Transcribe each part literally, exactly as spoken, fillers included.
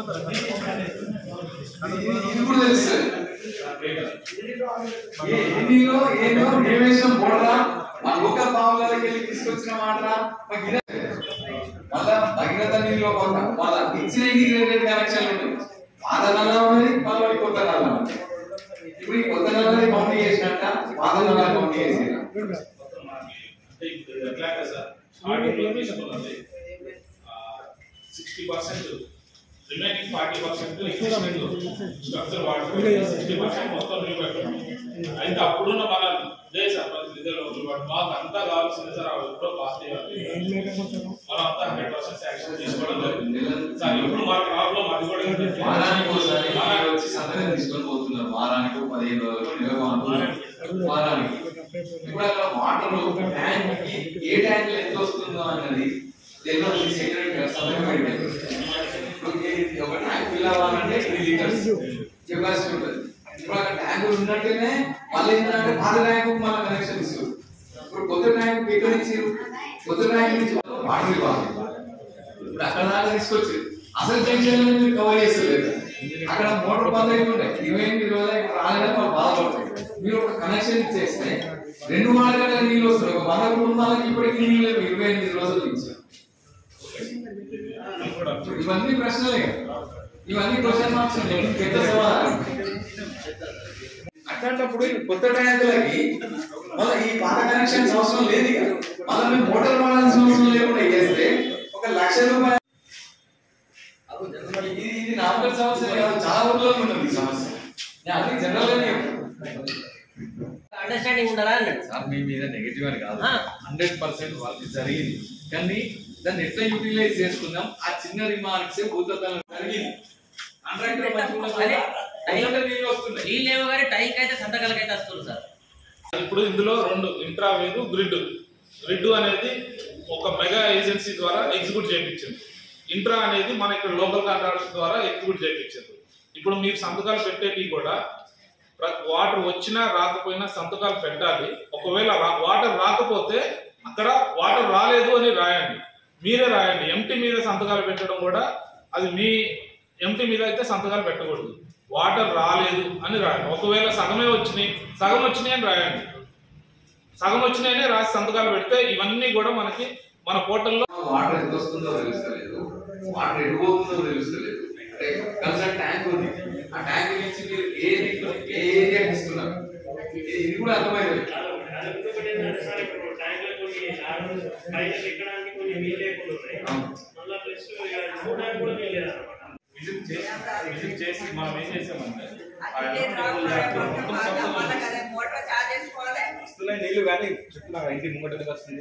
ఇది కూడా తెలుసు ఎన్నిలో ఏదో డేవేషన్ పోడరా ఆ లోకల్ బావులకి వెళ్ళి తీసుకొచ్చిన మాటరా మాకు ఇదే మళ్ళా భగీరథ నీళ్ళు కొంత వాళ్ళ ఇచ్చిన ఇంటిగ్రేటెడ్ కనెక్షన్లు ఉన్నాయి. పాత నల్ల ఉన్నది మళ్ళీ కొత్త నల్ల ఉన్నది. ఇప్పుడు ఈ కొత్త నల్లని కౌంట్ చేసినట్ట పాత నల్ల కౌంట్ చేసిన sixty percent remaining forty percent structure వాడుతుంది. సిక్స్టీ పర్సెంట్ మొత్తం న్యూ పెట్టడం అయితే అప్పుడున్న మన దేశ పరిస్థితుల్లో మాకు అంతా కావాల్సింది సార్ ఎప్పుడో పాస్ చేయాలి. మనం అంతా హండ్రెడ్ పర్సెంట్ శాంక్షన్ తీసుకోవడం జరిగింది సార్. ఇప్పుడు మా ప్రాబ్లం అది కూడా వారానికి ఒకసారి వచ్చి సంతకం తీసుకొని పోతున్నారు. వారానికి పదిహేను రోజులు నెలకు వారానికి. ఇప్పుడు అక్కడ వాటర్ ట్యాంక్ ఏ ట్యాంక్ ఎంత వస్తుందో అన్నది తెలియదు. సెక్రటరీ సంతకం పెట్టారు. ఒక ట్యాంక్ ఫిల్ అవ్వాలంటే ఎన్ని లీటర్స్ కెపాసిటీ ఉంటుంది. ఇప్పుడు అక్కడ ట్యాంక్ ఉన్నట్టునే మళ్ళీ ఏంటంటే పాత ట్యాంక్ మన కనెక్షన్ ఇస్తారు. ఇప్పుడు కొత్త ట్యాంక్ ఎక్కడ ఇచ్చారు? కొత్త ట్యాంక్ నుంచి వాటర్ ఇవ్వాలి. ఇప్పుడు అక్కడ దాకా తీసుకొచ్చి అసలు జంక్షన్ మీరు కవర్ చేస్తలేదు. అక్కడ మోటార్ బంద్ అయి ఉంటాయి. ఇరవై ఎనిమిది రోజులు ఇప్పుడు రాలేదని వాళ్ళు బాధపడతారు. మీరు ఒక కనెక్షన్ ఇచ్చేస్తే రెండు మార్గాల నీళ్ళు వస్తాయి. ఒక వంద కుటుంబాలకి ఇప్పటికీ నీళ్ళు లేవు. ఇరవై ఎనిమిది రోజులు ఇచ్చారు. ఇవన్నీ ప్రశ్నలే. ఇవన్నీ క్వశ్చన్ మార్క్స్ ఉన్నాయి. పెద్ద సవాలు. అట్లాంటప్పుడు కొత్త ట్యాంకులకి మళ్ళీ ఈ పాత కనెక్షన్స్ అవసరం లేదు. ఇక మళ్ళీ మేము మోటార్ వాడాల్సిన అవసరం లేకుండా చేస్తే ఒక లక్ష రూపాయలు. ఇది ఇది నార్మల్ సమస్య కాదు. చాలా ఊర్లో ఉన్నది ఈ సమస్య. నేను అన్ని జనరల్ గానే అండర్స్టాండింగ్ ఉండాలా అన్నాడు సార్. మీ మీద నెగిటివ్ అని కాదు, హండ్రెడ్ పర్సెంట్ వాళ్ళకి జరిగింది. కానీ దాన్ని ఎట్లా యూటిలైజ్ చేసుకుందాం. ఆ చిన్న రిమార్క్స్ భూతత్వం జరిగింది. ఇప్పుడు ఇందులో రెండు ఇంట్రా వేరు గ్రిడ్. గ్రిడ్ అనేది ఒక మెగా ఏజెన్సీ ద్వారా ఎగ్జిక్యూట్ చేయించింది. ఇంట్రా అనేది మన ఇక్కడ లోకల్ కాంట్రాక్టర్స్ ద్వారా ఎగ్జిక్యూట్ చేయించింది. ఇప్పుడు మీరు సంతకాలు పెట్టేటి కూడా వాటర్ వచ్చినా రాకపోయినా సంతకాలు పెట్టాలి. ఒకవేళ వాటర్ రాకపోతే అక్కడ వాటర్ రాలేదు అని రాయండి. మీరే రాయండి. ఎంటీ మీద సంతకాలు పెట్టడం కూడా అది మీ ఎంటీ మీద అయితే సంతకాలు పెట్టకూడదు. వాటర్ రాలేదు అని రాయండి. ఒకవేళ సగమే వచ్చినాయి సగం వచ్చినాయి అని రాయండి. సగం వచ్చినాయనే రాసి సంతకాలు పెడితే ఇవన్నీ కూడా మనకి మన పోర్టల్లో వాటర్ ఎంత వస్తుందో తెలుస్తలేదు, వాటర్ ఎటు పోతుందో తెలుస్తలేదు. కన్సర్న్ ట్యాంక్ ఉంది. ఆ ట్యాంక్ నుంచి మీరు ఏ ఏ ఏరియా ఇస్తున్నారు ఇది కూడా అర్థమైంది. విజిట్ చేసి మనం ఏం చేసామంటే వస్తున్నాయి నీళ్లు కానీ చెప్తున్నా ఇంటి ముంగట వస్తుంది.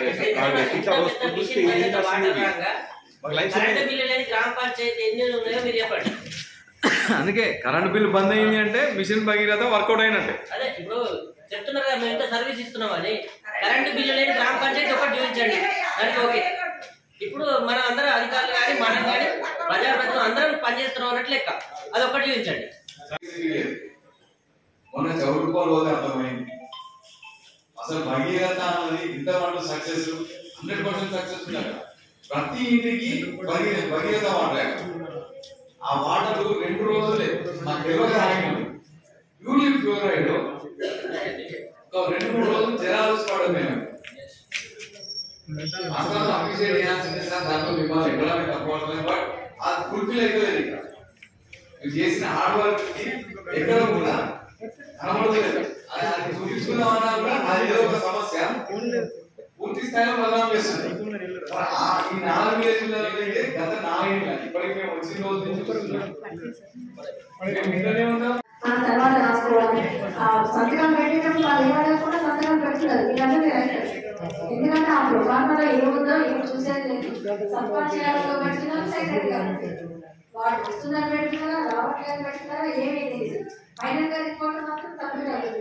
అందుకే కరెంట్ బిల్ బంద్ అయింది అంటే మిషన్ భగీరథ వర్కౌట్ అయినట్టే. అదే ఇప్పుడు చెప్తున్నారు కదా, మేము ఎంత సర్వీస్ ఇస్తున్నాం అని. కరెంటు బిల్లు లేని గ్రామ పంచాయతీ ఒకటి చూపించండి, దానికి ఓకే. ఇప్పుడు మనం అందరం అధికారులు కానీ మనం కానీ ప్రజాప్రతినిధులు అందరం పనిచేస్తున్నాం అన్నట్లు లెక్క, అది ఒకటి చూపించండి. మొన్న చౌరుకోలు పోతే అర్థమైంది అసలు భగీరథ అన్నది ఇంతమంది సక్సెస్ హండ్రెడ్ పర్సెంట్ సక్సెస్ ఉన్నారు. ప్రతి ఇంటికి భగీరథ భగీరథ వాటర్. ఆ వాటర్ రెండు రోజులే మాకు తెలియక ఆగినాం. యూనిట్ ఫ్లోరైడ్ రెండు మూడు రోజులు జనాలు పడడం మేము అసలు అప్రిషియేట్ చేయాల్సిందే సార్. దాంట్లో మిమ్మల్ని ఎక్కడ తప్పవట్లేదు. బట్ అది ఫుల్ఫిల్ అయిపోలేదు. ఇక్కడ మీరు చేసిన హార్డ్ వర్క్ కి ఎక్కడ కూడా కనబడలేదు. అది చూపించుకుందామన్నా కూడా అది ఏదో ఒక సమస్య పూర్తి స్థాయిలో బదనాం చేస్తుంది. ఈ నాలుగు విలేజ్లైతే గత నాలుగేళ్ళ ఇప్పటికి మేము వచ్చిన రోజు నుంచి చూస్తున్నాం. ఉంటాం తర్వాత రాసుకోవాలి. సంతకం పెట్టేటప్పుడు వాళ్ళు ఏమడకుండా సంతకం పెడుతున్నారు. మీరందరూ ఎందుకంటే ఆ ప్రొఫార్మలో ఏముందో ఏం చూసేది లేదు. సర్పంచ్ చేయాలో పెడుతున్నారు, సెక్రటరీ గారు వాడు వస్తున్నారు పెడుతున్నారా, రావట్లేదు పెడుతున్నారా, ఏమీ తెలియదు. ఫైనల్ గా రిపోర్ట్ మాత్రం తప్పని అవుతుంది.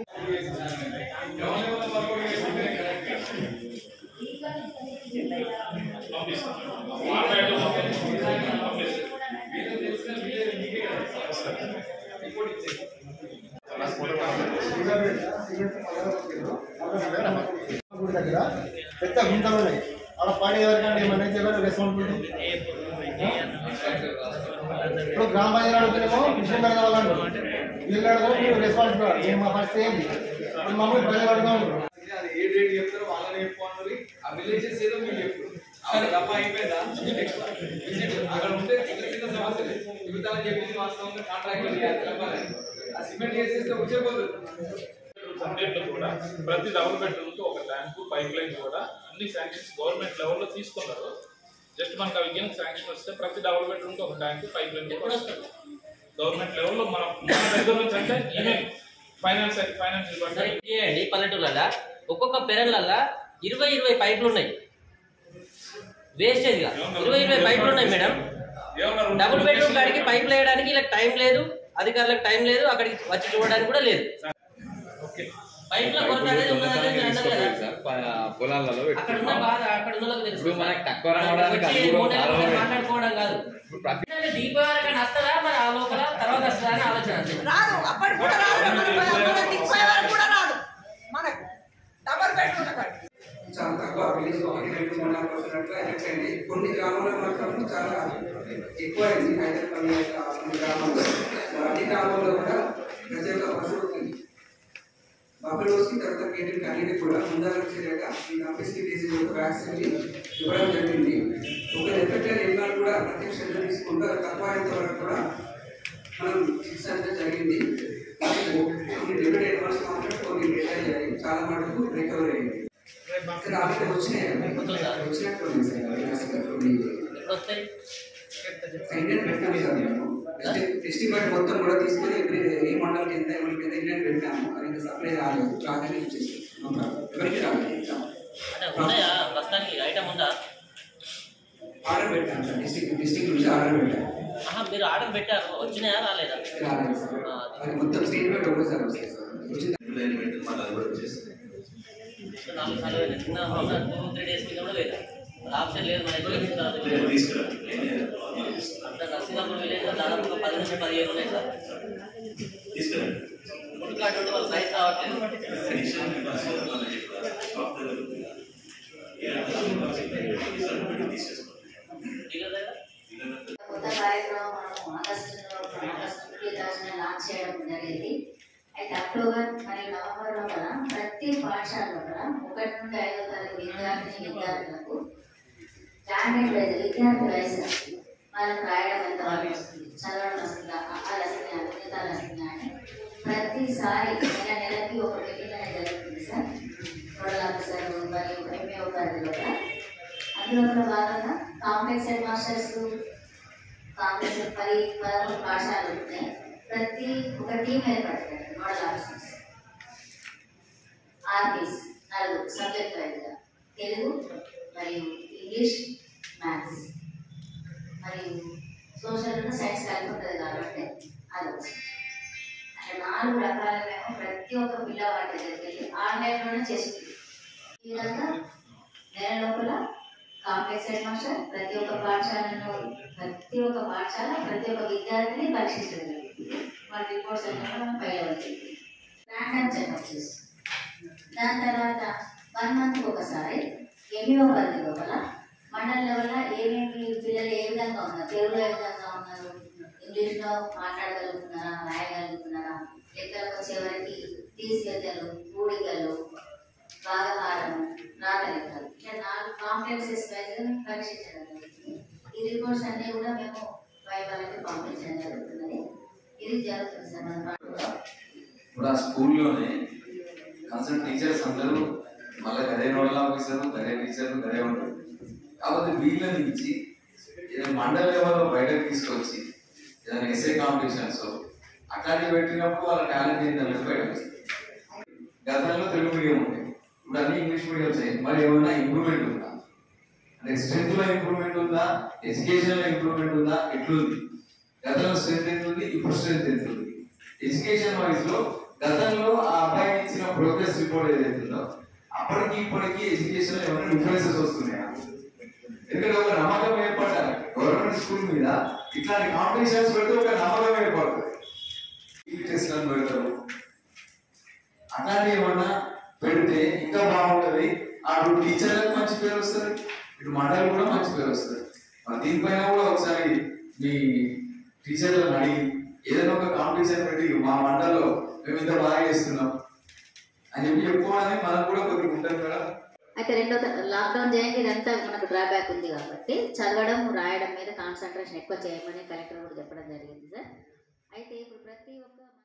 పెద్ద గుంటలు ఉన్నాయి. అక్కడ పడేవారు కానీ ఏమన్నా రెస్పాన్సిబిలిటీ ఇప్పుడు గ్రామ పంచాయతీ అడుగుతున్నామో విషయం పెడదాం వాళ్ళు వీళ్ళు అడగదు మీరు రెస్పాన్సిబుల్ నేను మా ఫస్ట్ ఏంటి ఇప్పుడు మమ్మల్ని ప్రజలు అడుగుతాం అది ఏ డేట్ చెప్తారో వాళ్ళని చెప్పుకోవాలి ఆ విలేజెస్ ఏదో మీరు చెప్పు అక్కడ తప్ప అయిపోయిందా నెక్స్ట్ విజిట్ అక్కడ ఉంటే చిన్న చిన్న సమస్యలు జీవితాలు చెప్పింది వాస్తవంగా కాంట్రాక్ట్ ఆ సిమెంట్ చేసేస్తే వచ్చేపోతుంది. సబ్జెక్ట్ కూడా ప్రతి డబుల్ బెడ్రూమ్ కి ఒక ట్యాంకు పైప్ లైన్ కూడా అన్ని శాంక్షన్స్ గవర్నమెంట్ లెవెల్లో తీసుకున్నారు. జస్ట్ మనకు అవి కింద శాంక్షన్ వస్తే ప్రతి డబుల్ బెడ్రూమ్ కి ఒక ట్యాంకు పైప్ లైన్ కూడా వస్తుంది గవర్నమెంట్ లెవెల్లో. మన మన దగ్గర నుంచి అంటే ఈవెన్ ఫైనాన్స్ ఫైనాన్స్ చేయండి. పల్లెటూర్లలో ఒక్కొక్క పెరళ్ళల్లో ఇరవై ఇరవై పైపులు ఉన్నాయి. వేస్టేజ్ గా ఇరవై ఇరవై పైపులు ఉన్నాయి మేడం. డబుల్ బెడ్రూమ్ కాడికి పైపులు వేయడానికి ఇలా టైం లేదు, అధికారులకు టైం లేదు, అక్కడికి వచ్చి చూడడానికి కూడా లేదు. పైపుల కొరత అనేది ఉన్నది అన్నారు కదా పొలాలలో అక్కడ ఉన్న బాధ అక్కడ ఉన్న తెలుసు. తక్కువ మాట్లాడుకోవడం కాదు. దీపావళి కానీ వస్తుందా మరి ఆ లోపల తర్వాత వస్తుందా అని ఆలోచన రాదు. అప్పటి కూడా రాదు కూడా రాదు మనకు డబల్ బెడ్రూమ్ చాలా తక్కువ విలేజ్ ఒకటి రెండు మూడు నాలుగు పర్సెంట్ అట్లా ఎఫెక్ట్ అయింది. కొన్ని గ్రామాల్లో మాత్రం చాలా ఎక్కువ అయింది. హైదరాబాద్ కొన్ని గ్రామాల్లో అన్ని గ్రామాల్లో కూడా ప్రతి ఒక్క పశువుకి బఫెలోస్కి తర్వాత కేటెడ్ అన్నిటికి కూడా ముందర చర్యగా ఈ కంపెనీ డిసీజ్ యొక్క వ్యాక్సిన్ ఇవ్వడం జరిగింది. ఒక ఎఫెక్ట్ అయిన ఇన్నాళ్ళు కూడా ప్రత్యక్ష చర్య తీసుకుంటూ తక్కువ అయినంత వరకు కూడా మనం శిక్షించడం జరిగింది. కొన్ని డెబిట్ అడ్వాన్స్ మాత్రం కొన్ని డేటా అయ్యాయి, చాలా మటుకు రికవర్ అయ్యింది. వచ్చినాయి వచ్చినట్టు ఇండియన్ పెట్టాము సార్. మేము డిస్ట్రిక్ట్ వైడ్ మొత్తం కూడా తీసుకొని ఏ మండలికి ఎంత ఎవరికి ఎంత ఇండియన్ పెట్టాము. అది ఇంకా సప్లై రాలేదు, రాగానే ఇచ్చేస్తాం. ఎవరికి రాలేదు ఆర్డర్ పెట్టాను సార్. డిస్ట్రిక్ట్ డిస్ట్రిక్ట్ నుంచి ఆర్డర్ పెట్టాను. మీరు ఆర్డర్ పెట్టారు, వచ్చినాయా రాలేదా? రాలేదు సార్. అది మొత్తం స్టేట్ వైడ్ ఒకసారి వస్తాయి సార్. వచ్చింది నాలుగు సార్లు టూ త్రీ డేస్ కింద కూడా లేదు. ఆప్షన్ లేదు మన అంత నర్సింగాపూర్ విలేజ్ దాదాపు పది నుంచి పదిహేను ఉన్నాయి సార్. ఫుడ్ కార్డు ఉంటే వాళ్ళు సైజ్ రావట్లేదు. కొత్త కార్యక్రమం మనం ఆగస్టులో ఆగస్టు టూ థౌసండ్ లాంచ్ చేయడం జరిగింది. అయితే అక్టోబర్ మరియు నవంబర్ లోపల ప్రతి పాఠశాల లోపల ఒకటి నుండి ఐదో తరగతి విద్యార్థిని విద్యార్థులకు స్టాండర్డ్ వైజ్ విద్యార్థి వయసు వాళ్ళకి రాయడం ఎంత వాళ్ళు వస్తుంది, చదవడం వస్తుందా, అక్కడ వస్తుందా, మిగతాలు వస్తుందా అని ప్రతిసారి నెల నెలకి ఒక మీటింగ్ అనేది జరుగుతుంది సార్. నోడల్ ఆఫీసర్ మరియు ఎంఏఓ పరిధిలో అందులో కూడా భాగంగా కాంప్లెక్స్ హెడ్ మాస్టర్స్ కాంప్లెక్స్ పది పదమూడు పాఠశాలలు ఉంటాయి. ప్రతి ఒక టీం ఏర్పడతారు. నోడల్ ఆఫీసర్స్ ఆర్పీస్ నలుగురు సబ్జెక్ట్ వైజ్గా తెలుగు మరియు ఇంగ్లీష్ మ్యాథ్స్ మరియు సోషల్ సైన్స్ కలిపి ఉంటుంది కాబట్టి అది వచ్చింది. అట్లా నాలుగు రకాలుగా ప్రతి ఒక్క పిల్లవాడి దగ్గరికి వెళ్ళి ఆన్లైన్లోనే చేస్తుంది. ఈ విధంగా నెల లోపల కాంప్లెక్స్ హెడ్ మాస్టర్ ప్రతి ఒక్క పాఠశాలలో ప్రతి ఒక్క పాఠశాల ప్రతి ఒక్క విద్యార్థిని పరీక్షించడం వాళ్ళ రిపోర్ట్స్ అన్నీ కూడా మనం ఫైల్ అవుతుంది. ర్యాండమ్ చెకప్ చేస్తాం. దాని తర్వాత వన్ మంత్కి ఒకసారి ఎనిమిదో పరిధి లోపల మండల లెవెల్లో ఏమేమి పిల్లలు ఏ విధంగా ఉన్నారు, తెలుగులో ఏ విధంగా ఉన్నారు, ఇంగ్లీష్లో మాట్లాడగలుగుతున్నారా, రాయగలుగుతున్నారా, లెక్కలకు వచ్చేవరకు తీసిగలు, కూడికలు, భాగహారం, రాత లెక్కలు ఇట్లా నాలుగు కాంప్లెక్సెస్ వైజ్గా పరీక్షించడం జరుగుతుంది. ఈ రిపోర్ట్స్ అన్నీ కూడా మేము వైవాళ్ళకి పంపించడం జరుగుతున్నది. ఇది జరుగుతుంది సార్. మన ఇప్పుడు ఆ స్కూల్లోనే కన్సల్ట్ టీచర్స్ అందరూ మళ్ళీ గదే నోడల్ ఆఫీసర్ గదే టీచర్లు గదే ఉంటారు. కాబట్టి వీళ్ళ నుంచి మండల లెవెల్లో బయటకు తీసుకొచ్చి ఏదైనా ఎస్ఏ కాంపిటీషన్స్ అట్లాంటివి పెట్టినప్పుడు వాళ్ళ టాలెంట్ ఏంటనేది బయటకు వస్తుంది. గతంలో తెలుగు మీడియం ఉంది, ఇప్పుడు అన్ని ఇంగ్లీష్ మీడియం వచ్చాయి. మరి ఏమన్నా ఇంప్రూవ్మెంట్ ఉందా అంటే స్ట్రెంత్ లో ఇంప్రూవ్మెంట్ ఉందా, ఎడ్యుకేషన్ లో ఇంప్రూవ్మెంట్ ఉందా, ఎట్లుంది? గతంలో స్ట్రెంత్ ఎంత ఉంది, ఇప్పుడు స్ట్రెంత్ ఎంత ఉంది? ఎడ్యుకేషన్ వైజ్ లో గతంలో ఆ అబ్బాయి ఇచ్చిన ప్రోగ్రెస్ రిపోర్ట్ ఏదైతుందో అప్పటికి ఇప్పటికి ఎడ్యుకేషన్ లో ఏమైనా డిఫరెన్సెస్ వస్తున్నాయా? ఎందుకంటే ఒక నమ్మకం ఏర్పడాలి గవర్నమెంట్ స్కూల్ మీద. ఇట్లాంటి కాంపిటీషన్స్ పెడితే ఒక నమ్మకం ఏర్పడుతుంది. ఈ టెస్ట్లను పెడతారు, అట్లాంటివి ఏమన్నా పెడితే ఇంకా బాగుంటుంది. అటు టీచర్లకు మంచి పేరు వస్తుంది, ఇటు మండలి కూడా మంచి పేరు వస్తుంది. మరి దీనిపైన కూడా ఒకసారి మీ టీచర్లను అడిగి ఏదైనా ఒక కాంపిటీషన్ పెట్టి మా మండల్లో మేము ఇంత బాగా చేస్తున్నాం అని చెప్పి చెప్పుకోవడానికి మనకు కూడా కొద్దిగా ఉంటుంది కదా. అయితే రెండో లాక్డౌన్ చేయండి ఇదంతా మనకు డ్రాబ్యాక్ ఉంది కాబట్టి చదవడం రాయడం మీద కాన్సన్ట్రేషన్ ఎక్కువ చేయమని కలెక్టర్ కూడా చెప్పడం జరిగింది సార్. అయితే ఇప్పుడు ప్రతి ఒక్క